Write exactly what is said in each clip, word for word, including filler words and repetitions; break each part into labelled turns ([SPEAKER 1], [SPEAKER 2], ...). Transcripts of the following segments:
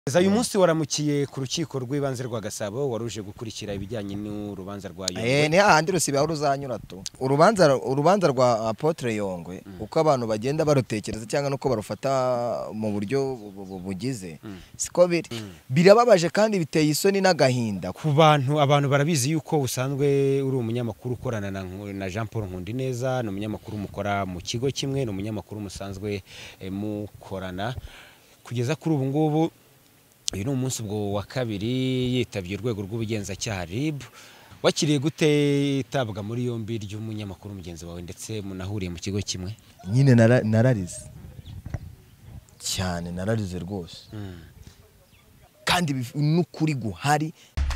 [SPEAKER 1] Uyu munsi waramukiye ku rukiko rw'ibanze rwa Gasabo waruje gukurikira ibijyanye n'urubanza rwa Yongwe.
[SPEAKER 2] Eh ni hahandi rusibe aho ruzanyura to. Urubanza urubanza rwa Apotre Yongwe mm. uko abantu bagenda barutekereza cyangwa nuko barufata mu buryo bugize mm. siko biri mm. birababaje kandi biteye isoni n'agahinda
[SPEAKER 1] ku bantu abantu barabizi yuko usanzwe uri umunyamakuru ukorana na, na Jean Paul Nkundineza, no munyamakuru mukora mu kigo kimwe, no munyamakuru musanzwe eh, mukorana kugeza kuri ubu ngubu. Uyu ni umunsi bwo wa kabiri yitabye urwego rw'ubugenzacyaha R I B. Wakiriye gute itabwa muri yombi ry'umunyamakuru mugenzi wawe ndetse munahuriye mu kigo kimwe?
[SPEAKER 2] Nyine nararize cyane, nararize rwose mm. kandi n'ukuri guhari.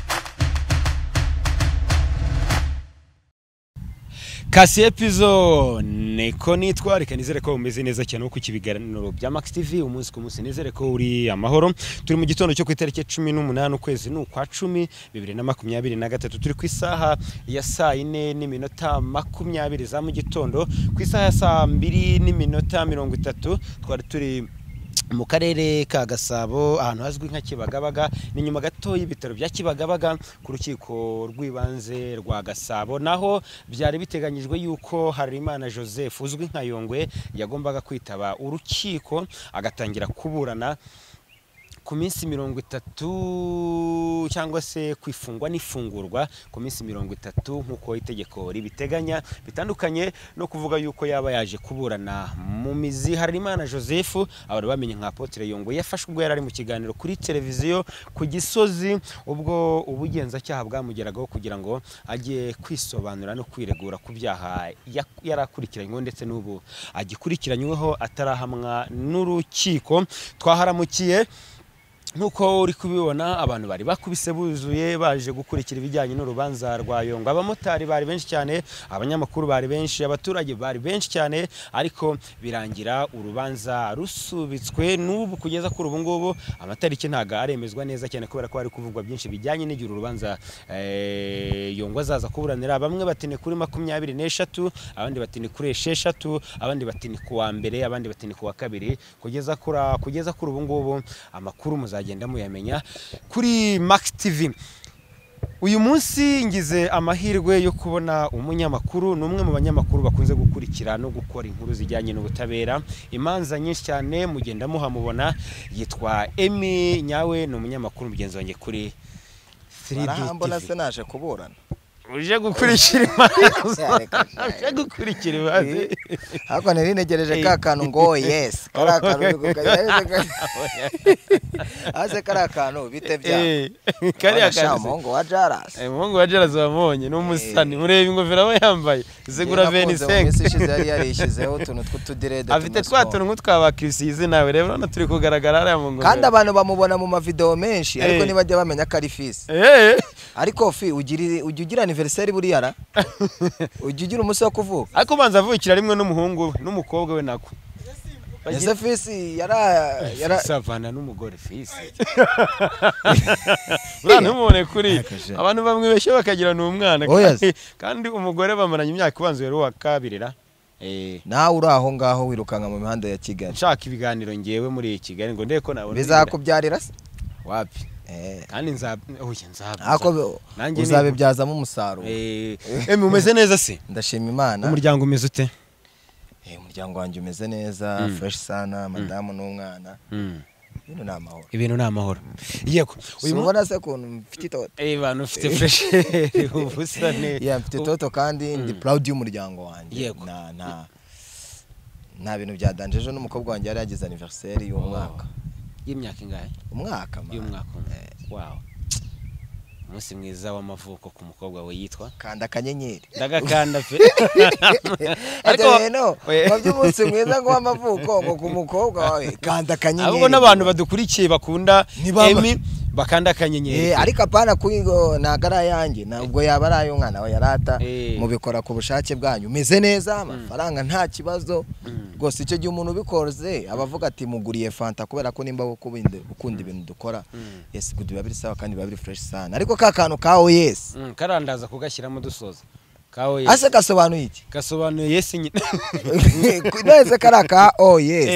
[SPEAKER 1] Kasi epizo neko nitwa reka nizere ko umeze neza cyane uko kibiganiro bya Max T V umunsi ku munsi, nizere ko uri amahoro. Turi mu gitondo cyo ku itariki cumi n'umunani ukwezi n'ukwa cumi bibiri na makumyabiri na gatatu, turi ku isaha ya saa ine n'iminota makumyabiri za mu gitondo, ku isaha ya saa mbiri n'iminota mirongo itatu twari turi mu karere ka Gasabo ahantu hazwi nka Kibagabaga, ni nyuma gato y'ibitaro bya Kibagabaga ku rukiko rw'ibanze rwa Gasabo, naho byari biteganyijwe yuko Harimana Joseph uzwi nka Yongwe yagombaga kwitaba urukiko agatangira kuburana ku minsi mirongo itatu cyangwa se kwifungwa n'ifungurwa ku minsi mirongo itatu nkuko itegeko ribiteganya, bitandukanye no kuvuga yuko yaba yaje kuburana mu mizi. Harimana Joseph abari bamenye nka Apotre Yongwe yafashwe ubwo yari mu kiganiro kuri televiziyo ku Gisozi, ubwo ubugenzacyaha bwamugeragaho kugira ngo ajye kwisobanura no kwiregura ku byaha yarakurikiranywe ndetse n'ubu agikurikiranyweho atarahamwa n'urukiko. Twaharamukiye nkuko uri kubibona, abantu bari bakubise buzuye baje gukurikira ibijyanye n'urubanza rwa Yongwe. Abamotari bari benshi cyane, abanyamakuru bari benshi, abaturage bari benshi cyane, ariko birangira urubanza rusubitswe. N'ubu kugeza kuri ubu ngubu amatariki ntaga aremezwa neza cyane kubera ko ari kuvugwa byinshi bijyanye n'igihe urubanza eh, Yongwe azaza kuburanira. Bamwe batine kuri makumyabiri n'eshatu, abandi batine kuri esheshatu, abandi batine ku wa mbere, abandi batine ku wa kabiri. Kugeza kuri kugeza kuri ubu ngubu amakuru muza genda muyamenya kuri Max T V. Uyu munsi ngize amahirwe yo kubona umunyamakuru, numwe mu banyamakuru bakunze gukurikira no gukora inkuru zijyanye n'ubutabera, imanza nyinshi cyane mugenda muhamubona. Yitwa Emi Nyawe, ni umunyamakuru mugenzi wanjye kuri three D T V.
[SPEAKER 2] Barambona se naje kuburana
[SPEAKER 1] uje gukurikira imanza uje gukurikira imanza
[SPEAKER 2] hako nari negereje ka kantu ngo yes kara kantu aze kara kantu bite bya
[SPEAKER 1] kari akana
[SPEAKER 2] Mungu wa Jaras
[SPEAKER 1] eh Mungu wa Jaras wamonye n'umusani mureba ingofero aba yambaye zegura Venisenke
[SPEAKER 2] mesishize yari yarishizeho tuntu tw'utudirede
[SPEAKER 1] afite twatuntu nk'utwaba Kirisize nawe rero hano turi kugaragara ari mu ngofero,
[SPEAKER 2] kandi abantu bamubona mu mavideo menshi ariko nibajya bamenya ko ari fisi
[SPEAKER 1] eh
[SPEAKER 2] ariko fi ugiri ugira anniversaire buri yara ujugira umunsi wo kuvuka,
[SPEAKER 1] ariko banza avukira rimwe n'umuhungu n'umukobwa we nako.
[SPEAKER 2] Ese fisi yara yara
[SPEAKER 1] savana n'umugore fisi urana umubone kuri abantu bamwe beshe bakagira n'umwana kandi, kandi umugore bamaranye imyaka ubanze rero wa kabirira.
[SPEAKER 2] Eh nawe uri aho ngaho wirukanga mu mihanda ya Kigali
[SPEAKER 1] nshaka ibiganiro ngewe muri Kigali ngo ndeko nabone
[SPEAKER 2] bizakubyarira se
[SPEAKER 1] wapi
[SPEAKER 2] eh
[SPEAKER 1] kandi nza oya nza
[SPEAKER 2] ako uzabebyazamo umusaruro.
[SPEAKER 1] Eh emi umeze neza se?
[SPEAKER 2] Ndashima Imana.
[SPEAKER 1] Umuryango umeze ute?
[SPEAKER 2] Eh umuryango wanjye umeze neza, fresh sana, madamu n'umwana. Ibintu namahoro.
[SPEAKER 1] Ibintu namahoro. Yego
[SPEAKER 2] uyu mubona se kuntu mfite toto.
[SPEAKER 1] Eh bantu ufite fresh ubusane.
[SPEAKER 2] Yeah mfite toto kandi ndi proud y'umuryango wanjye. Na na nta bintu bya danjeje n'umukobwa wanjye yari yagize anniversaire y'umwaka.
[SPEAKER 1] Y'imyaka ingahe?
[SPEAKER 2] Umwaka ma.
[SPEAKER 1] Y'umwaka. Wow. Umunsi mwiza w'amavuko ku mukobwa we yitwa
[SPEAKER 2] Kanda Kanyenyeri.
[SPEAKER 1] Ndagakanda pe.
[SPEAKER 2] Ariko no bavye umunsi mwiza ngo w'amavuko ngo ku mukobwa wawe Kanda Kanyenyeri.
[SPEAKER 1] Ahubwo n'abantu badukurikiye bakunda Emi bakanda Kanyenyeri.
[SPEAKER 2] Eh ariko apana kuyigo nagara yanjye nabwo yaba ari ayo mwana we yarata mubikora ku bushake bwanyu meze neza, amafaranga nta kibazo rwose. Icyo gihe umuntu ubikoze abavuga ati muguriye fanta kubera ko nimba ukubinde ukunda ibintu dukora. Yes good biba biri sawa kandi biba biri fresh sana, ariko ka kantu kawo yes
[SPEAKER 1] karandaza kugashyiramo dusoza kawo yes
[SPEAKER 2] ase gasobanuye iki?
[SPEAKER 1] Gasobanuye yes nyine
[SPEAKER 2] neze karaka oh yes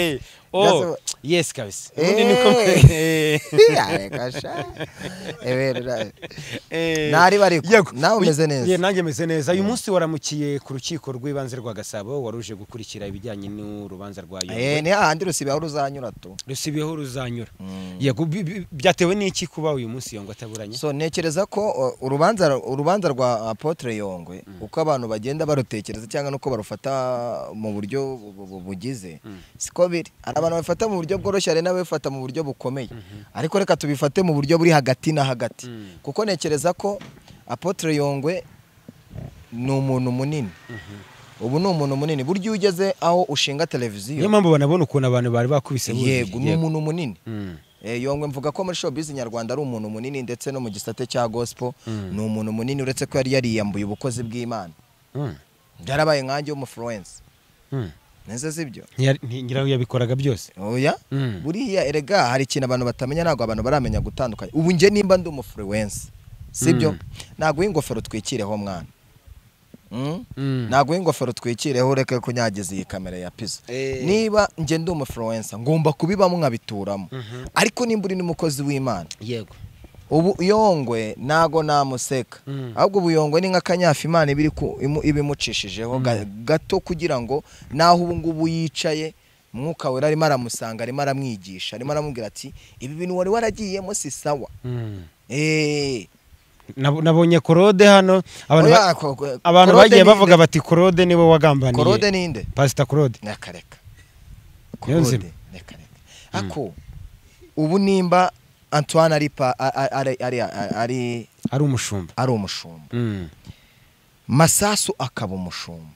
[SPEAKER 1] oh yes kabisa ubundi niko
[SPEAKER 2] yarekasha ebera nari bari nawe umeze neza
[SPEAKER 1] ye nanjye meze neza uyu munsi waramukiye ku rukiko rw'ibanze rwa Gasabo waruje gukurikira ibijyanye n'urubanza rwayo
[SPEAKER 2] eh ni handi rusibiyeho ruzanyura tu
[SPEAKER 1] rusibiyeho ruzanyura yego byatewe n'iki kuba uyu munsi Yongwe ataburanye
[SPEAKER 2] so nekereza ko urubanza urubanza rwa Apotre Yongwe uko abantu bagenda barutekereza cyangwa nuko barufata mu buryo bugize siko biri abantu bafata mu buryo bworoshye ari n'abafata mu buryo bukomeye ariko reka tubifate mu buryo buri hagati na hagati kuko nekereza ko Apotre Yongwe ni umuntu munini ubu ni umuntu munini buryo ugeze aho ushinga televiziyo
[SPEAKER 1] niyo mpamvu banabona ukuntu abantu bari bakubise
[SPEAKER 2] yego ni umuntu munini eh Yongwe mvuga ko muri showbiz nyarwanda ari umuntu munini ndetse no mu gisate cya gospel ni umuntu munini uretse ko yari yariyambuye ubukozi bw'Imana byarabaye nkanjye w'umufluence neze sibyo
[SPEAKER 1] ngira yabikoraga byose
[SPEAKER 2] oya buriya erega hari ikintu abantu batamenya nago abantu baramenya gutandukanya ubu nge nimba ndi umufluence sibyo nago ingofero twikireho mwana nago ingofero twikireho reka kunyagiza iyi kamera ya pizza niba nge ndi umufluence ngomba kubibamo nkabituramo ariko nimba uri n'umukozi w'Imana
[SPEAKER 1] yego
[SPEAKER 2] ubu Yongwe nago namuseka ahubwo ubu Yongwe ni nka kanyafi Imana ibiri ibimucishijeho gato kugira ngo naho ubu ngubu yicaye mwuka wera arimo aramusanga arimo aramwigisha arimo aramubwira ati ibi bintu wari waragiyemo si sawa eh
[SPEAKER 1] nabonye Claude hano abantu abantu bagiye bavuga bati Claude niwe wagambaniye
[SPEAKER 2] Claude ninde
[SPEAKER 1] Pastor Claude
[SPEAKER 2] nakareka Claude nakareka ako ubu nimba Antoine ari ari ari ari
[SPEAKER 1] ari umushumba
[SPEAKER 2] ari umushumba Masasu akaba umushumba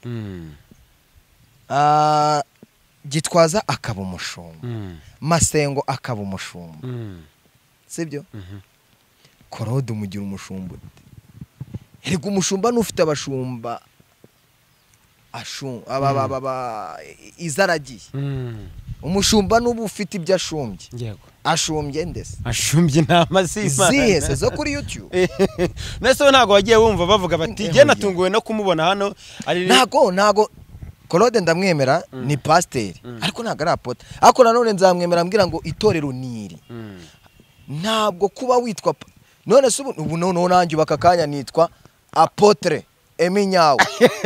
[SPEAKER 2] ah Gitwaza akaba umushumba Masengo akaba umushumba sibyo Claude umugira umushumba erega umushumba n'ufite abashumba ashum aba baba izaragiye umushumba n'ubu ufite ibyo ashumbye
[SPEAKER 1] yego
[SPEAKER 2] ashumbye ndese
[SPEAKER 1] ashumbye intama z'Imana
[SPEAKER 2] zihese zo kuri YouTube
[SPEAKER 1] nese ntago wagiye wumva bavuga bati je natunguwe no kumubona hano ari
[SPEAKER 2] ntago ntago Claude ndamwemera ni pasteur ariko ntago ari apotre ariko nanone nzamwemera mbwira ngo itorero niri ntabwo kuba witwa none se ubu none nanjye bakakanya nitwa Apotre Eminyawe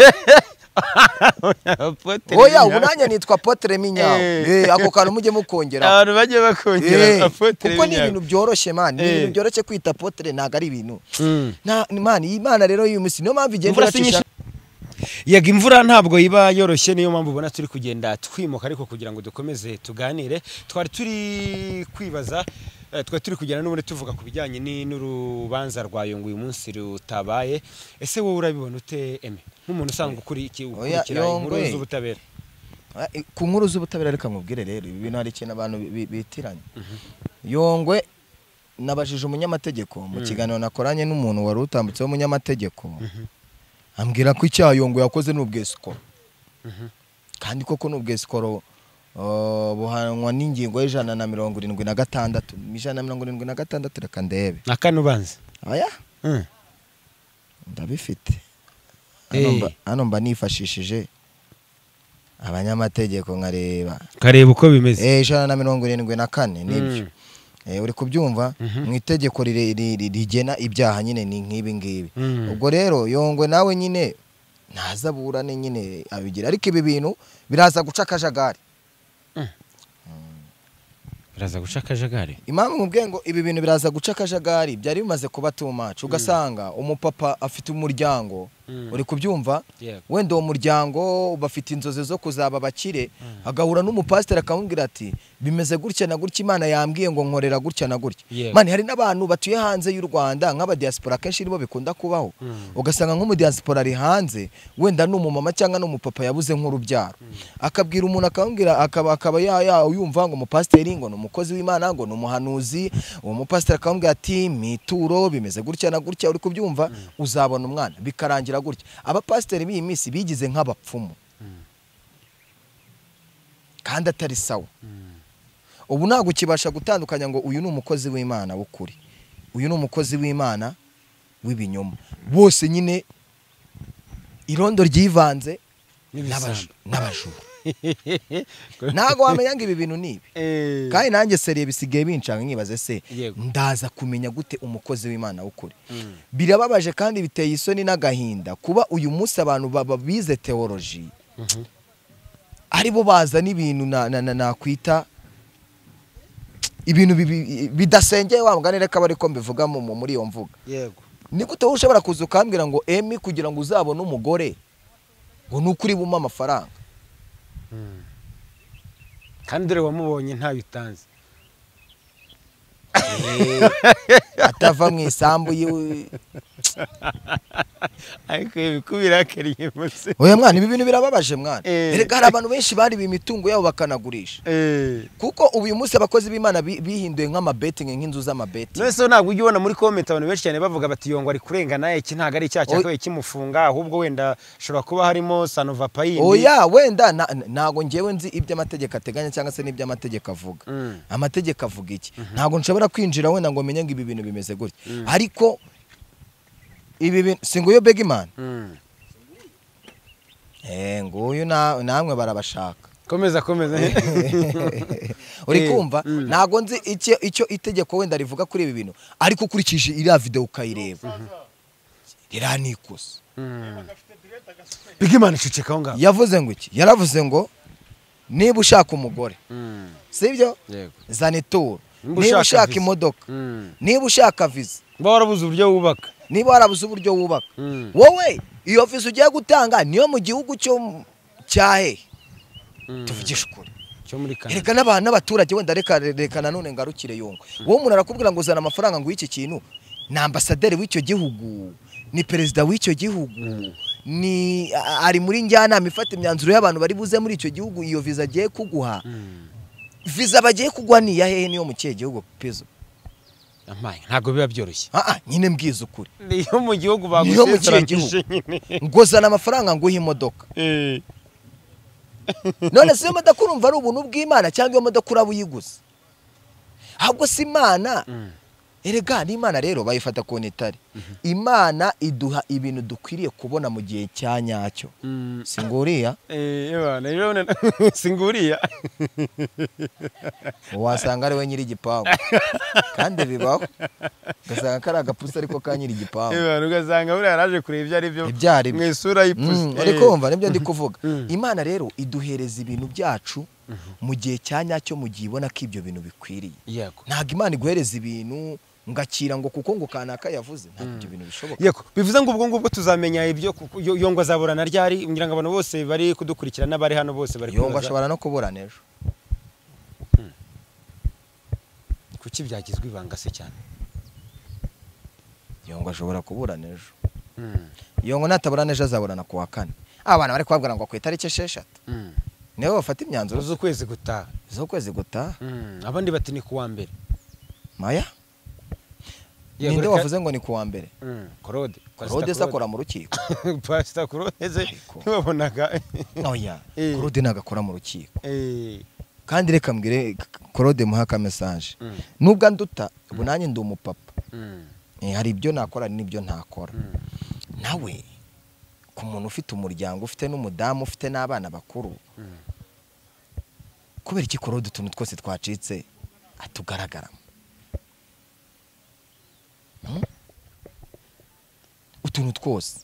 [SPEAKER 2] oya unanya nitwa Apotre Eminyawe eh ako kantu mujye mukongera
[SPEAKER 1] abantu bagiye bakongera Apotre
[SPEAKER 2] kuko ni ibintu byoroshye man ni ibintu byoroshye kwita Apotre ntago ari ibintu na man Imana rero uyu musi niyo mpamvu igenda iracisha
[SPEAKER 1] yega imvura ntabwo iba yoroshye niyo mpamvu ubona turi kugenda twimuka ariko kugira ngo dukomeze tuganire twari turi kwibaza twa turi kugenda n'ubundi tuvuga ku bijyanye n'urubanza rwa Yongwe uyu munsi rutabaye ese wowe urabibona ute eme nk'umuntu usanga ukuri iki ukurikira inkuru z'ubutabera
[SPEAKER 2] ku nkuru z'ubutabera reka nkubwire rero ibi bintu hari ikintu abantu bitiranye Yongwe nabajije umunyamategeko mu kiganiro nakoranye n'umuntu wari utambutseho umunyamategeko ambwira ko icyaha Yongwe yakoze n'ubwesikoro kandi koko n'ubwesikoro buhanwa n'ingingo y'ijana na mirongo irindwi na gatandatu ijana na mirongo irindwi na gatandatu reka ndebe
[SPEAKER 1] nakano ubanza
[SPEAKER 2] oya ndabifite hano mba nifashishije abanyamategeko nkareba
[SPEAKER 1] kareba uko bimeze
[SPEAKER 2] eh ijana na mirongo irindwi na kane nibyo eh uri kubyumva mu itegeko rigena ibyaha nyine ni nk'ibi ngibi ubwo rero Yongwe nawe nyine ntazaburane nyine abigira ariko ibi bintu biraza guca akajagari
[SPEAKER 1] biraza guca akajagari
[SPEAKER 2] impamvu nkubwiye ngo ibi bintu biraza guca akajagari byari bimaze kuba too much ugasanga umupapa afite umuryango uri kubyumva wenda uwo muryango bafite inzozi zo kuzaba bakire agahura n'umupasiteri akamubwira ati bimeze gutya na gutya Imana yambwiye ngo nkorera gutya na gutya mani hari n'abantu batuye hanze y'u Rwanda nk'aba diaspora kenshi nibo bikunda kubaho ugasanga nk'umu diaspora ari hanze wenda n'umumama cyangwa n'umupapa yabuze nk'urubyaro akabwira umuntu akamubwira akaba akaba ya ya uyumva ngo umupasiteri ngo n'umukozi w'Imana ngo n'umuhanuzi uwo mupasiteri akamubwira ati mituro bimeze gutya na gutya uri kubyumva uzabona umwana bikarangira gutya abapasiteri b'iyi minsi bigize nk'abapfumu kandi atari sawa ubu ntago kibasha gutandukanya ngo uyu ni umukozi w'Imana w'ukuri uyu ni umukozi w'Imana w'ibinyoma bose nyine irondo ryivanze n'abajura ntago wamenya ngo ibi bintu nibi kandi nanjye seriye bisigaye bincanga nkibaze se ndaza kumenya gute umukozi w'Imana w'ukuri birababaje kandi biteye isoni n'agahinda kuba uyu munsi abantu babize theology aribo baza n'ibintu nakwita ibintu bidasengeye wa mugani reka bari ko mbivuga muri iyo mvuga
[SPEAKER 1] yego
[SPEAKER 2] ni gute ushobora kuza ukambwira ngo emi kugira ngo uzabone umugore ngo nukuri buma amafaranga
[SPEAKER 1] kandi dore wamubonye nta bitanze
[SPEAKER 2] atava mu isambu yiwe
[SPEAKER 1] ariko ibikubira kariye muse
[SPEAKER 2] oya mwana ibi bintu birababaje mwana erega hari abantu benshi bari bimitungo yabo bakanagurisha kuko uyu munsi abakozi b'Imana bihinduye nk'ama betting nk'inzu z'ama betting
[SPEAKER 1] nese ntabwo ugibona muri comment abantu benshi cyane bavuga bati yongo ari kurengana iki ntago ari icyaha cyakaye kimufunga ahubwo wenda shobora kuba harimo sanova payindi
[SPEAKER 2] oya wenda ntago ngewe nzi ibyo amategeko ateganya cyangwa se n'ibyo amategeko avuga amategeko avuga iki ntago nshobora kwinjira wenda ngo menye ngo ibi bintu bimeze gutya ariko ibi bintu singuyo Begimana eh nguyu namwe barabashaka
[SPEAKER 1] komeza komeza
[SPEAKER 2] uri kumva ntago nzi icyo icyo itegeko wenda rivuga kuri ibi bintu ariko ukurikije iriya video ukayireba riranikusa
[SPEAKER 1] Begimana ciceka aho ngaho
[SPEAKER 2] yavuze ngo iki yaravuze ngo niba ushaka umugore sibyo zana ituro niba ushaka imodoka niba ushaka visa
[SPEAKER 1] mba warabuze uburyo wubaka
[SPEAKER 2] niba warabuze uburyo wubaka wowe iyo visa ugiye gutanga niyo mu gihugu cyo cyahe tuvugisha ukuri
[SPEAKER 1] cyo muri Canada
[SPEAKER 2] reka n'abantu n'abaturage wenda reka reka nanone ngarukire yongo wowe umuntu arakubwira ngo uzana amafaranga ngo iki kintu ni ambasaderi w'icyo gihugu ni perezida w'icyo gihugu ni ari muri njyanama ifata imyanzuro y'abantu bari buze muri icyo gihugu iyo visa agiye kuguha visa bagiye kugwa ni yahehe niyo mu kihe gihugu pezo
[SPEAKER 1] amaye ntago biba byoroshye
[SPEAKER 2] ah ah nyine mbwiza ukuri
[SPEAKER 1] niyo mu gihugu bagusezeranyije
[SPEAKER 2] nyine ngo zana amafaranga ngo imodoka eh none se imodoka urumva ari ubuntu bw'Imana cyangwa iyo modoka urabuyiguze ahubwo si Imana erega ni Imana rero bayifata ko nitari Imana iduha ibintu dukwiriye kubona mu gihe cya nyacyo singuriya
[SPEAKER 1] eh bana rero singuriya
[SPEAKER 2] wasanga ari we nyiri igipangu kandi bibaho gasanga kari agapusi ariko ka nyiri igipangu
[SPEAKER 1] eh bana ugasanga buri yaraje kureba ibyo ari byo mu isura y'ipusi
[SPEAKER 2] ariko umva nibyo ndi kuvuga Imana rero iduhereza ibintu byacu mu gihe cya nyacyo mu gihe ibona ko ibyo bintu bikwiriye
[SPEAKER 1] yego
[SPEAKER 2] ntago Imana iguhereza ibintu ngakira ngo kuko ngo kanaka yavuze ntabwo ibyo bintu bishoboka
[SPEAKER 1] yego bivuze ngo ubwo ngubwo tuzamenya ibyo yongo azaburana ryari ngira ngo abantu bose bari kudukurikirana bari hano bose bari
[SPEAKER 2] yongo ashobora no kuburana ejo
[SPEAKER 1] kuki byagizwe ibanga se cyane
[SPEAKER 2] yongo ashobora kuburana ejo yongo nataburana ejo azaburana ku wa kane abana bari kwabwira ngo ku itariki esheshatu niwe bafata imyanzuro
[SPEAKER 1] z'ukwezi gutaha
[SPEAKER 2] z'ukwezi gutaha
[SPEAKER 1] abandi bati ni ku wa mbere
[SPEAKER 2] maya ninde wavuze ngo ni ku wa mbere
[SPEAKER 1] Claude
[SPEAKER 2] Claude sakora mu rukiko
[SPEAKER 1] Pastor Claude ze ntibabonaga
[SPEAKER 2] oya Claude nagakora mu rukiko kandi reka mbwire Claude muhaka message nubwo anduta bunanye ndi umupapa hari ibyo nakora n'ibyo ntakora nawe ku muntu ufite umuryango ufite n'umudamu ufite n'abana bakuru kubera iki Claude utuntu twose twacitse atugaragara utuntu twose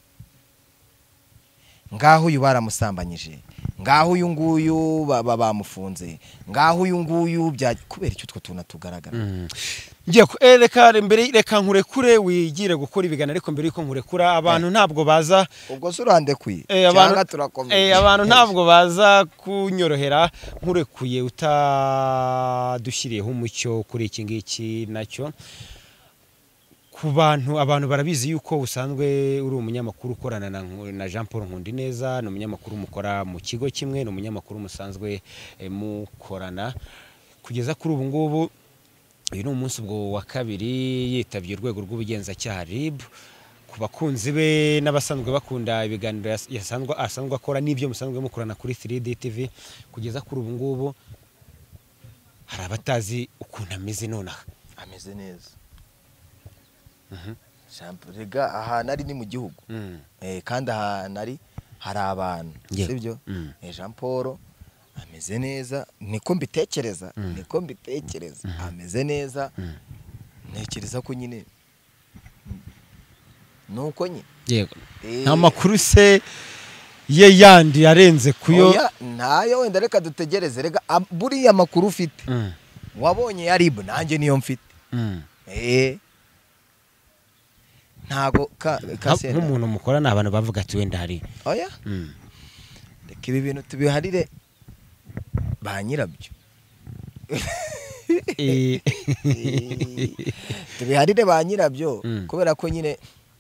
[SPEAKER 2] ngaho uyu baramusambanyije ngaho uyu nguyu bamufunze ngaho uyu nguyu bya kubera icyo utwo tuntu tugaragara
[SPEAKER 1] ngiye reka mbere reka nkurekure wigire gukora ibigana ariko mbere yuko nkurekura abantu ntabwo baza
[SPEAKER 2] ubwo surande kwi
[SPEAKER 1] cyangwa turakomeye eh abantu ntabwo baza kunyorohera nkurekuye utadushyiriyeho umucyo kuri iki ngiki nacyo ku bantu abantu barabizi yuko usanzwe uri umunyamakuru ukorana na Jean Paul Nkundineza no umunyamakuru mukora mu kigo kimwe no umunyamakuru musanzwe mukorana kugeza kuri ubu ngubu uyu ni umunsi ubwo wa kabiri yitabye urwego rw'ubugenzacyaha R I B ku bakunzi be n'abasanzwe bakunda ibiganiro yasanzwe asanzwe akora n'ibyo musanzwe mukorana kuri three D T V kugeza kuri ubu ngubu hari abatazi ukuntu ameze nonaha
[SPEAKER 2] ameze neza rega ahantu ari ni mu gihugu kandi ahantu ari hari abantu sibyo Jean Paul ameze neza niko mbitekereza niko mbitekereza ameze neza ntekereza ko nyine nuko nyine
[SPEAKER 1] yego nta makuru se ye yandi yarenze kuyo
[SPEAKER 2] ntayo wenda reka dutegereze rega buriya makuru ufite wabonye ya ribu nanjye niyo mfite eh ntago kasenda
[SPEAKER 1] nk'umuntu mukora n'abantu bavuga ati wenda hari
[SPEAKER 2] oya reka ibi bintu tubiharire ba nyirabyo tubiharire ba nyirabyo kubera ko nyine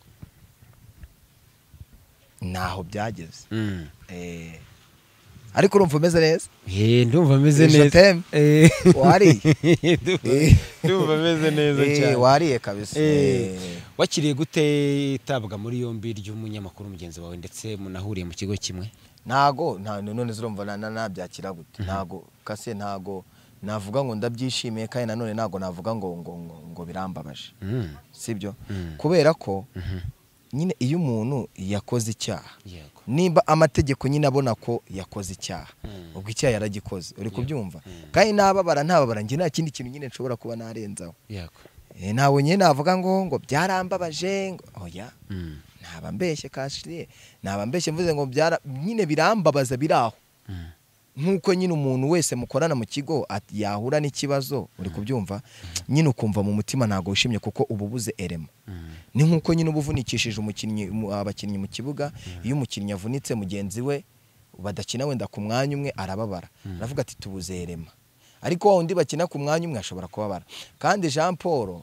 [SPEAKER 2] naho byageze eh ariko urumva umeze neza
[SPEAKER 1] eh ndumva ameze neza
[SPEAKER 2] eh wari
[SPEAKER 1] ndumva ameze neza cyane
[SPEAKER 2] eh wariye kabisa
[SPEAKER 1] eh wakiriye gute itabwa muri yombi ry'umunyamakuru mugenzi wawe ndetse munahuriye mu kigo kimwe
[SPEAKER 2] nago nta none zurumva nabyakira gute nago kase nago navuga ngo ndabyishimiye kandi nanone nago navuga ngo ngo ngo birambabaje sibyo kubera ko nyine iyo umuntu yakoze icyaha nimba amategeko nyine abona ko yakoze icyaha ubwo icyaha yaragikoze uri kubyumva kandi nababara ntababara nge nta kindi kintu nyine nshobora kuba narenzaho
[SPEAKER 1] yego
[SPEAKER 2] eh nawe nyine navuga ngo ngo byarambabaje ngo oya naba mbeshye kashiriye naba mbeshye mvuze ngo byara nyine birambabaza biraho nkuko nyine umuntu wese mukorana mu kigo yahura n'ikibazo uri kubyumva nyine ukumva mu mutima nago ushimye kuko ububuze erema ni nkuko nyine ubuvunikishije umukinnyi abakinnyi mu kibuga iyo umukinnyi avunitse mugenzi we badakina wenda ku mwanya umwe arababara aravuga ati tubuze erema ariko wundi bakina ku mwanya umwe ashobora kubabara kandi Jean Paul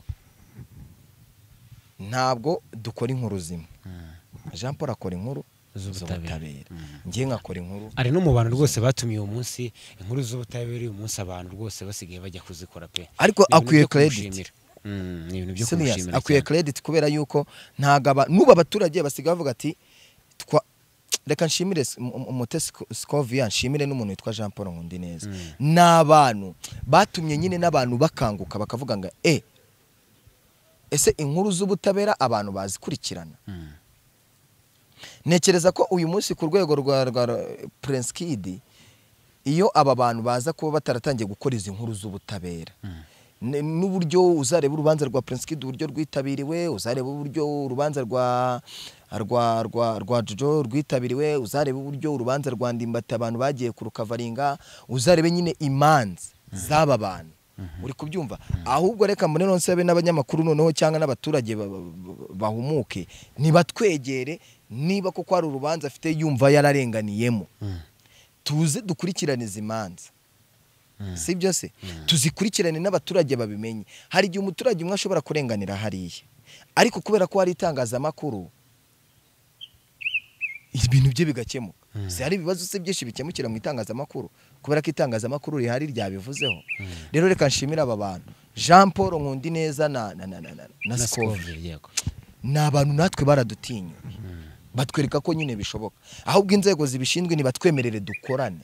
[SPEAKER 2] ntabwo dukora inkuru zimwe Jean Paul akora inkuru z'ubutabera ngiye nkakora inkuru
[SPEAKER 1] ari no mu bantu rwose batumiye uyu munsi inkuru z'ubutabera uyu munsi abantu rwose basigaye bajya kuzikora pe
[SPEAKER 2] ariko akwiye credit
[SPEAKER 1] ni ibintu byo kumushimira
[SPEAKER 2] akwiye credit kubera yuko ntagaba nuba abaturage basigaye bavuga ati reka nshimire Umutesi Scovia nshimire n'umuntu witwa Jean Paul Nkundi neza n'abantu batumye nyine n'abantu bakanguka bakavuga ngo eh ese inkuru z'ubutabera abantu bazikurikirana nekereza ko uyu munsi ku rwego rwa Prince Kid iyo aba bantu baza kuba bataratangiye gukora izi nkuru z'ubutabera n'uburyo uzareba urubanza rwa Prince Kid uburyo rwitabiriwe uzareba uburyo urubanza rwa rwa rwa rwa Jojo rwitabiriwe uzareba uburyo urubanza rwa Ndimbati abantu bagiye kurukavaringa uzarebe nyine imanza z'aba bantu uri kubyumva ahubwo reka mbone nonsebe n'abanyamakuru noneho cyangwa n'abaturage bahumuke nibatwegere niba koko ari urubanza afite yumva yararenganiyemo tuze dukurikirane izimanza sibyo se tuzikurikirane n'abaturage babimenye hari igihe umuturage umwe ashobora kurenganira hariye ariko kubera ko hari itangazamakuru ibintu bye bigakemuka se hari ibibazo se byinshi bikemukira mu itangazamakuru kubera ko itangazamakuru rihari ryabivuzeho rero reka nshimira aba bantu Jean Paul Nkundi neza na na na na Scovia
[SPEAKER 1] yego
[SPEAKER 2] n'abantu natwe baradutinya batwereka ko nyine bishoboka ahubwo inzego zibishinzwe ni batwemerere dukorane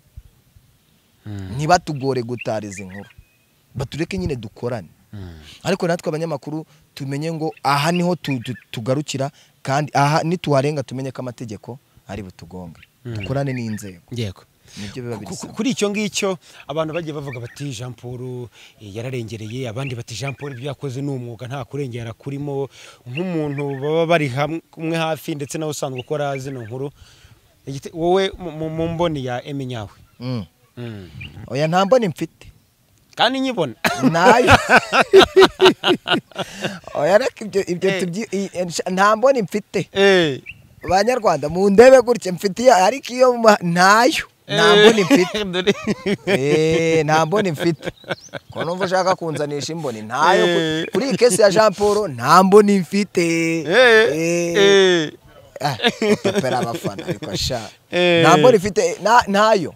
[SPEAKER 2] ni batugore gutariza inkuru batureke nyine dukorane ariko natwe abanyamakuru tumenye ngo aha niho tugarukira kandi aha nituharenga tumenye ko amategeko ari butugonga dukorane n'inzego
[SPEAKER 1] yego
[SPEAKER 2] nibyo biba bisaba
[SPEAKER 1] kuri icyo ngicyo abantu bagiye bavuga bati Jean Paul yararengereye abandi bati Jean Paul ibyo yakoze ni umwuga nta kurengera kurimo nk'umuntu baba bari hamwe hafi ndetse nawe usanzwe ukora zino nkuru wowe mu mboni ya Eminyawe
[SPEAKER 2] oya nta mboni mfite
[SPEAKER 1] kandi nyibona
[SPEAKER 2] nayo oya reka ibyo ibyo nta mboni mfite eh Banyarwanda mu ndebe gutya mfitiye ariko iyo ntayo namboni mfite eh namboni mfite ko numva ushaka kunzanisha imboni ntayo kuri kesi ya Jean Paul namboni mfite eh ah pera abafana ariko sha namboni mfite ntayo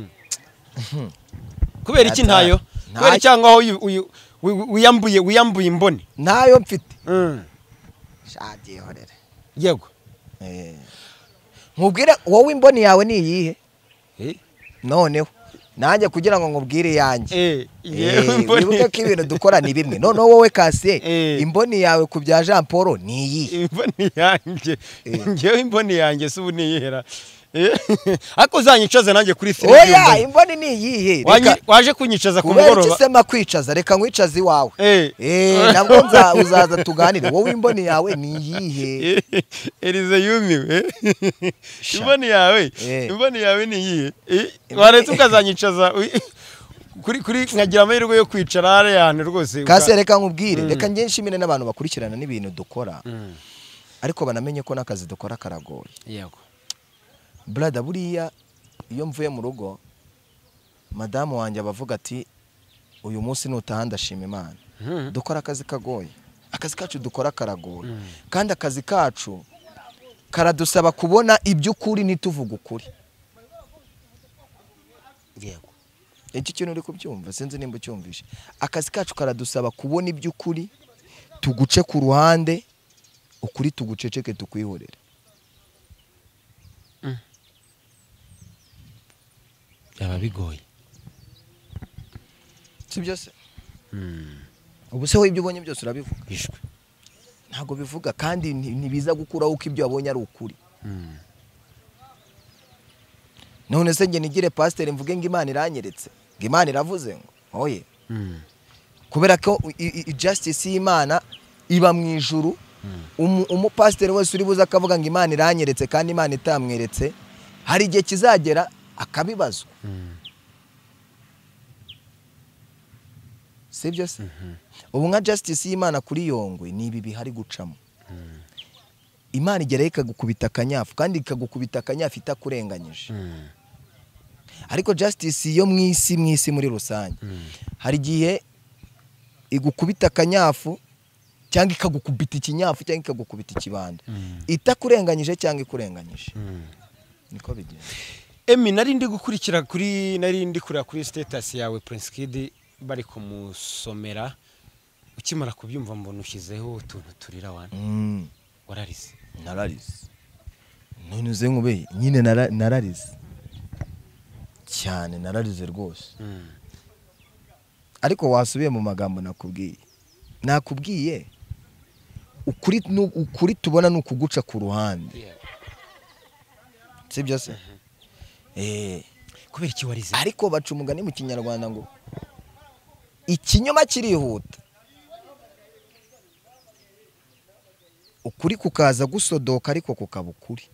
[SPEAKER 1] kubera iki ntayo kubera cyangwa aho wiyambuye wiyambuye imboni
[SPEAKER 2] ntayo mfite shagiye horere
[SPEAKER 1] yego
[SPEAKER 2] eh nkubwire wowe imboni yawe ni iyihe eh noneho nanjye kugira ngo nkubwire yanjye
[SPEAKER 1] eh
[SPEAKER 2] wibuke ko ibintu dukora ni bimwe noneho wowe Kasiye imboni yawe ku bya Jean Paul ni iyihe
[SPEAKER 1] imboni yanjye ngewe imboni yanjye se ubu niyihera ariko uzanyicaze nanjye kuri filime
[SPEAKER 2] oya imboni ni iyihe
[SPEAKER 1] waje kunyicaza ku
[SPEAKER 2] mugoroba
[SPEAKER 1] kubera
[SPEAKER 2] sema kwicaza reka nkwicaze iwawe eh nabwo nza uzaza tuganire wowe imboni yawe ni iyihe
[SPEAKER 1] Elize yumiwe imboni yawe imboni yawe ni iyihe waretse ukazanyicaza kuri kuri nkagira amahirwe yo kwicara hare yane rwose
[SPEAKER 2] kase reka nkubwire reka nge nshimire n'abantu bakurikirana n'ibintu dukora ariko banamenye ko nakazi dukora karagoye
[SPEAKER 1] yego
[SPEAKER 2] brother buriya iyo mvuye mu rugo madamu wanjye abavuga ati uyu munsi nutaha ndashima Imana dukora akazi kagoye akazi kacu dukora karagoye kandi akazi kacu karadusaba kubona iby'ukuri nituvuga ukuri
[SPEAKER 1] yego
[SPEAKER 2] iki kintu uri kubyumva sinzi nimba ucyumvishe akazi kacu karadusaba kubona iby'ukuri tuguce ku ruhande ukuri tuguceceke tukwihorera
[SPEAKER 1] yaba bigoye
[SPEAKER 2] si byose ubu se ho ibyo ubonye byose urabivuga
[SPEAKER 1] ishwe
[SPEAKER 2] ntago bivuga kandi ntibiza gukuraho uko ibyo wabonye ari ukuri none se nge nigire pasteur mvuge ngo Imana iranyeretse ngo Imana iravuze ngo oye kubera ko justice y'Imana iba mu ijuru umu pasteur wese uri buza akavuga ngo Imana iranyeretse kandi Imana itamweretse hari igihe kizagera akabibazwa sibyo se ubu nka justice y'Imana kuri Yongwe ni ibi bihari gucamo Imana igera ikagukubita akanyafu kandi ikagukubita akanyafu itakurenganyije ariko justice yo mwisi mwisi muri rusange hari gihe igukubita akanyafu cyangwa ikagukubita ikinyafu cyangwa ikagukubita ikibanda itakurenganyije cyangwa ikurenganyije niko bigenda
[SPEAKER 1] Emi nari ndi gukurikira kuri nari ndi kurira kuri status yawe Prince Kid bari kumusomera ukimara kubyumva mbona ushyizeho utuntu turira wana
[SPEAKER 2] mm.
[SPEAKER 1] wararize
[SPEAKER 2] nararize none uze nkube nyine nararize cyane nararize rwose mm. ariko wasubiye mu magambo nakubwiye nakubwiye ukuri ukuri tubona nukuguca ku ruhande yeah. sibyo se mm-hmm. eh
[SPEAKER 1] kubera iki warize
[SPEAKER 2] ariko baca umugani mu Kinyarwanda ngo ikinyoma kirihuta ukuri kukaza gusodoka ariko kukaba ukuri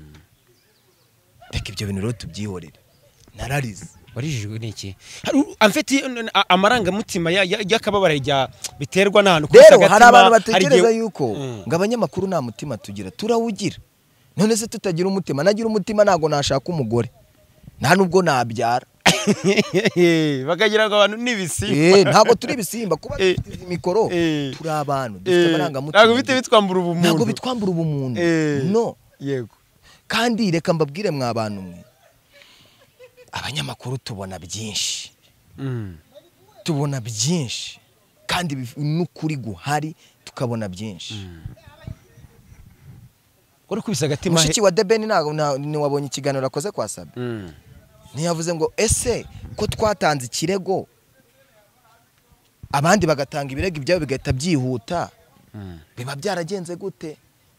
[SPEAKER 2] reka ibyo bintu rero tubyihorere nararize
[SPEAKER 1] warijijwe n'iki amfite amaranga mutima yakababara rya biterwa n'ahantu kuri
[SPEAKER 2] rero hari abantu batekereza yuko ngo abanyamakuru nta mutima tugira turawugira none se tutagira umutima nagira umutima nago nashaka umugore nta nubwo nabyara
[SPEAKER 1] bakagira ngo abantu nibisimba
[SPEAKER 2] eh ntago turi bisimba kuba dufite mikoro turi abantu dufite amaranga mutima
[SPEAKER 1] ntago bite bitwambura ubumuntu
[SPEAKER 2] ntago bitwambura ubumuntu no
[SPEAKER 1] yego
[SPEAKER 2] kandi reka mbabwire mwa abantu mwe abanyamakuru tubona byinshi tubona byinshi kandi n'ukuri guhari tukabona byinshi
[SPEAKER 1] uri kubisa gatima
[SPEAKER 2] mushiki wa Debeni ntago ni wabonye ikiganiro akoze kwa Sabe ntiyavuze ngo ese ko twatanze ikirego abandi bagatanga ibirego ibyabo bigahita byihuta biba byaragenze gute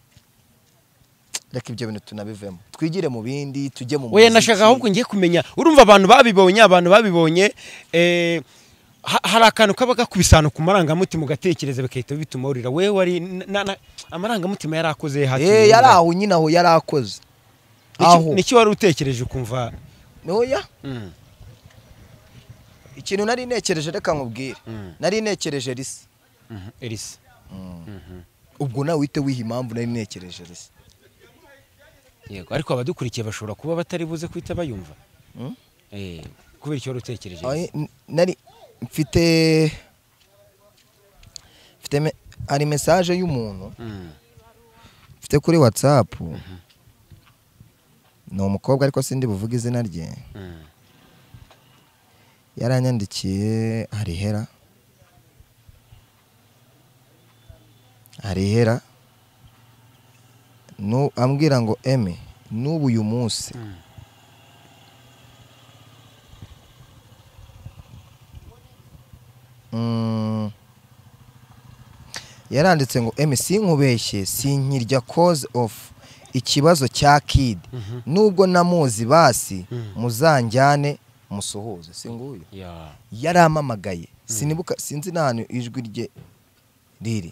[SPEAKER 2] reka ibyo bintu tunabivemo twigire mu bindi tujye mu
[SPEAKER 1] we nashaka ahubwo ngiye kumenya urumva abantu babibonye abantu babibonye eh hari akantu kaba gakubisana ku maranga mutima ugatekereza bikahita bituma urira we wari amaranga mutima yarakoze hati
[SPEAKER 2] eh yaraho nyina aho yarakoze
[SPEAKER 1] aho niki wari utekereje ukumva
[SPEAKER 2] noya ikintu nari nekereje reka nkubwire nari nekereje Elisa
[SPEAKER 1] Elisa
[SPEAKER 2] ubwo nawe wite wiha impamvu nari nekereje Elisa
[SPEAKER 1] yego ariko abadukurikiye bashobora kuba batari buze kwita bayumva eh kubera icyo rutekereje
[SPEAKER 2] nari mfite mfite ari message y'umuntu mfite kuri WhatsApp no umukobwa ariko sindi buvuga izina rye yaranyandikiye harihera harihera no ambwira ngo eme n'ubu uyu munsi mm. yaranditse ngo eme sinkubeshye sinkirya cause of ikibazo cya Kid nubwo namuzi basi muzanjyane musuhuze singuye yaramamagaye sinibuka sinzi n'ahantu ijwi rye riri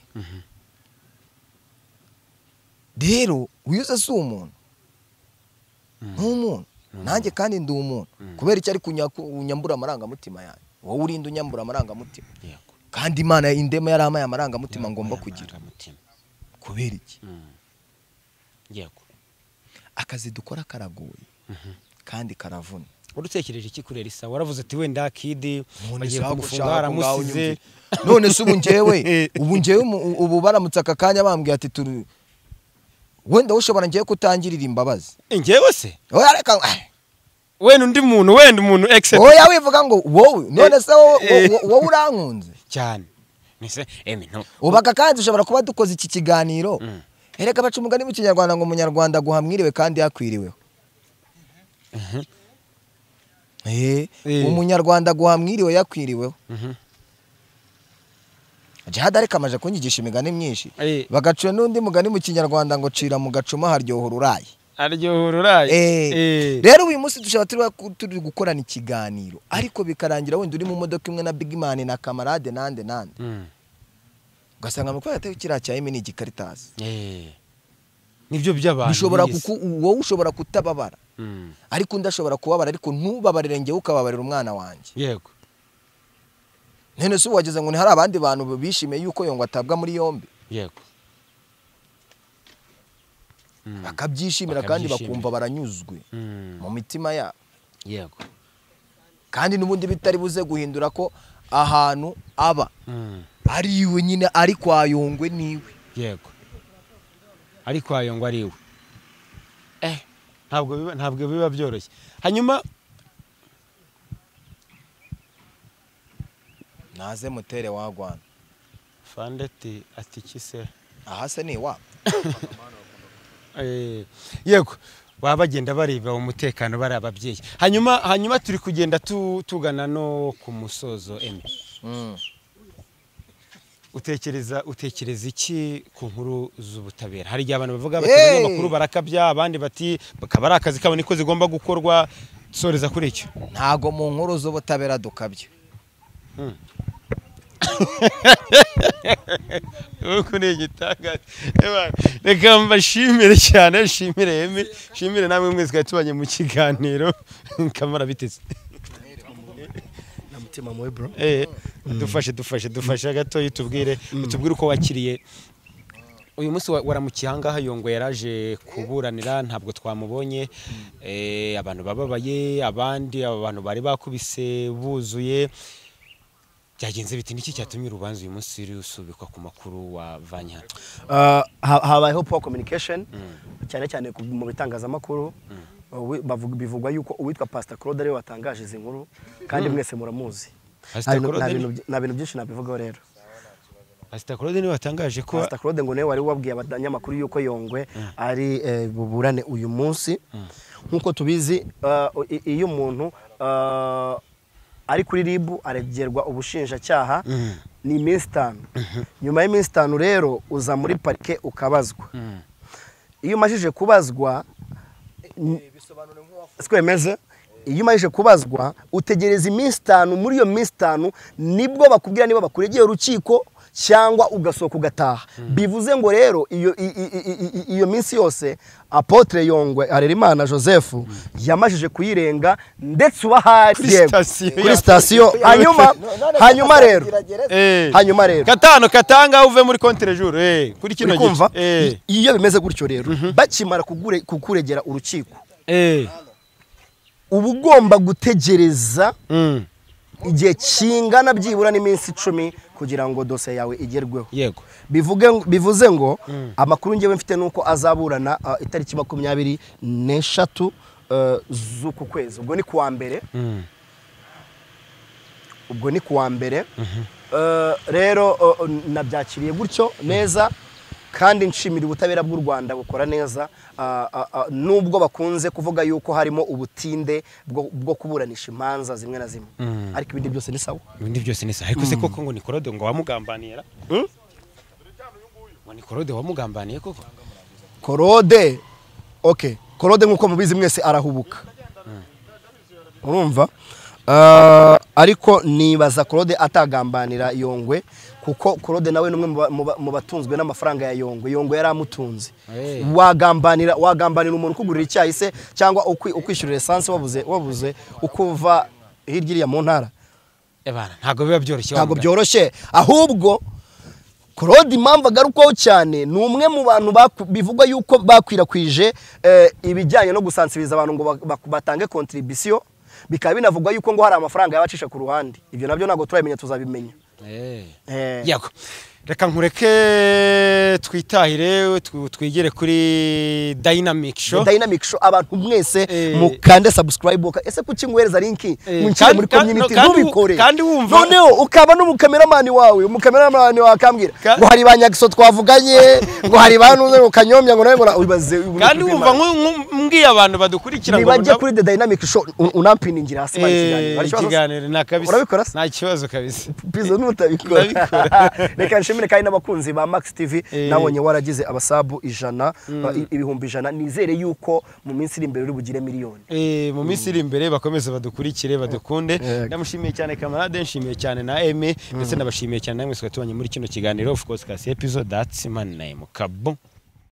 [SPEAKER 2] rero uyuze si umuntu nk'umuntu nanjye kandi ndi umuntu kubera icyo ari kunyambura amarangamutima yanjye wowe urinda unyambura amarangamutima kandi Imana indema yari amaye amarangamutima ngomba kugira kubera iki
[SPEAKER 1] yego
[SPEAKER 2] akazi dukora karagoye kandi karavuna
[SPEAKER 1] urutekereje iki kurera isa waravuze ati wenda Kid bagiye kumufunga aramusize
[SPEAKER 2] none se ubu njyewe ubu njyewe ubu baramutse aka kanya bambwiye ati turi wenda ushobora ngiye kutangirira imbabazi
[SPEAKER 1] njyewe se
[SPEAKER 2] oya reka
[SPEAKER 1] wenda undi muntu wenda umuntu except
[SPEAKER 2] oya wivuga ngo wowe none se wowe urankunze
[SPEAKER 1] cyane nise emi no
[SPEAKER 2] ubaka kandi ushobora kuba dukoze iki kiganiro ereka baca umugani mu Kinyarwanda ngo umunyarwanda guhamwiriwe kandi yakwiriweho eh umunyarwanda guhamwiriwe yakwiriweho Jihad areka amaje kunyigisha imigani myinshi bagacuye n'undi mugani mu Kinyarwanda ngo cira mu gacuma haryohora uraye
[SPEAKER 1] aryohora uraye
[SPEAKER 2] eh rero uyu munsi dushaka turi gukorana ikiganiro ariko bikarangira wenda uri mu modoka imwe na Big Man na Kamarade nande nande ugasanga mukora yatewe kiriya cya Emi ni igikaritasi
[SPEAKER 1] eh nibyo by'abantu
[SPEAKER 2] bishobora kuko wowe ushobora kutababara ariko ndashobora kubabara ariko ntubabarire ngewe ukababarira umwana wanjye
[SPEAKER 1] yego
[SPEAKER 2] nene se wageze ngo ni hari abandi bantu bishimiye yuko Yongwe atabwa muri yombi
[SPEAKER 1] yego
[SPEAKER 2] bakabyishimira kandi bakumva baranyuzwe mu mitima ya
[SPEAKER 1] yego
[SPEAKER 2] kandi nubundi bitari buze guhindura ko ahantu aba ari iwe nyine ari kwa Yongwe niwe
[SPEAKER 1] yego ari kwa Yongwe ari iwe eh ntabwo biba ntabwo biba byoroshye hanyuma
[SPEAKER 2] naze mutere wagwana
[SPEAKER 1] fandeti ati kise
[SPEAKER 2] aha se ni wa
[SPEAKER 1] eh yego babagenda bariba umutekano bari ababyeyi hanyuma hanyuma turi kugenda tugana no ku musozo Emi utekereza utekereza iki ku nkuru z'ubutabera hari igihe abantu bavuga bati abanyamakuru barakabya abandi bati bakaba ari akazi kabo niko zigomba gukorwa soreza kuri icyo
[SPEAKER 2] ntago mu nkuru z'ubutabera dukabye
[SPEAKER 1] uko ni igitanga reka mbashimire cyane shimire Emi shimire namwe mwese kandi tubanye mu kiganiro kamara biteze
[SPEAKER 3] namutima mwe bro
[SPEAKER 1] eh dufashe dufashe dufashe gato yitubwire utubwire uko wakiriye uyu munsi waramukihanga Yongwe yaraje kuburanira ntabwo twamubonye eh abantu bababaye abandi abantu bari bakubise buzuye byagenze biti niki cyatumye urubanza uyu munsi rusubikwa ku makuru wa Vanya
[SPEAKER 3] uh, habayeho poor communication cyane cyane mu bitangazamakuru bavuga bivugwa yuko uwitwa Pastor Claude ari watangaje izi nkuru kandi mwese muramuzi na bintu byinshi nabivugaho rero
[SPEAKER 1] Pastor Claude ni watangaje ko
[SPEAKER 3] Pastor Claude ngo ne wari wabwiye abanyamakuru yuko Yongwe ari buburane uyu munsi nkuko tubizi iyo umuntu ari kuri ribu aregerwa ubushinjacyaha ni iminsi itanu nyuma y'iminsi itanu rero uza muri parike ukabazwa iyo umajije kubazwa twemeze iyo umajije kubazwa utegereza iminsi itanu muri iyo minsi itanu nibwo bakubwira niba bakuregeye urukiko cyangwa ugasohoka ugataha bivuze ngo rero iyo iyo minsi yose Apotre Yongwe Harerimana Joseph yamajije kuyirenga ndetse ubahari kuri station hanyuma hanyuma rero hanyuma rero
[SPEAKER 1] katano katanga uve muri contre jour eh kuri kino
[SPEAKER 3] gice eh iyo bimeze gutyo rero bakimara kugure kukuregera urukiko
[SPEAKER 1] eh
[SPEAKER 3] ubugomba gutegereza igihe kingana byibura n'iminsi icumi kugira ngo dosiye yawe igerweho
[SPEAKER 1] yego
[SPEAKER 3] bivuge bivuze ngo amakuru ngewe mfite nuko azaburana itariki makumyabiri n'eshatu z'uku kwezi ubwo ni kuwa mbere ubwo ni kuwa mbere rero nabyakiriye gutyo neza kandi nshimira ubutabera bw'u Rwanda bukora neza nubwo bakunze kuvuga yuko harimo ubutinde bwo kuburanisha imanza zimwe na zimwe ariko ibindi byose ni sawa
[SPEAKER 1] ibindi byose ni sawa ariko se koko ngo ni Claude ngo wamugambanira ngo ni Claude wamugambaniye koko
[SPEAKER 3] Claude okay Claude nkuko mubizi mwese arahubuka urumva Uh, ariko nibaza Claude atagambanira Yongwe kuko Claude nawe numwe mu batunzwe n'amafaranga ya Yongwe Yongwe yaramutunze hey. wagambanira wagambanira umuntu kugurira icyayi se cyangwa ukwishyurira essence wabuze wabuze ukuva hirya ya mu ntara
[SPEAKER 1] ebana ntago biba byoroshye
[SPEAKER 3] ntago byoroshye ahubwo Claude impamvu agarukaho cyane ni umwe mu bantu bivugwa yuko bakwirakwije eh, ibijyanye no gusansibiriza abantu ngo batange contribution bikaba binavugwa yuko ngo hari amafaranga yabacisha ku ruhande ibyo nabyo nago turabimenya tuzabimenya
[SPEAKER 1] eh eh yako reka nkureke twitahire twigere kuri Dynamic Show
[SPEAKER 3] Dynamic Show abantu mwese eh. mukande subscribe ese kuki ngwereza link eh. munchire muri community ntubikore
[SPEAKER 1] kandi wumva
[SPEAKER 3] noneho ukaba no mukameramani wawe umukameramani wakambwira ngo hari banyagiso twavuganye ngo hari bantu ngo kanyomya ngo nawe ngo ubibaze
[SPEAKER 1] kandi wumva mbwiye abantu badukurikira ngo
[SPEAKER 3] bajye kuri The Dynamic Show unampiningira hasi
[SPEAKER 1] bari kiganiro na kabisa nta kibazo kabisa
[SPEAKER 3] bizo nutabikora reka nshimire kandi n'abakunzi ba Max T V nabonye waragize abasabu ijana ibihumbi ijana nizere yuko mu minsi iri imbere uri bugire miliyoni
[SPEAKER 1] eh mu minsi iri imbere bakomeze badukurikire badukunde ndamushimiye cyane kamarade nshimiye cyane na Eme ndetse nabashimiye cyane namwe twatubanye muri kino kiganiro of course kasi episode that's my name Kabo.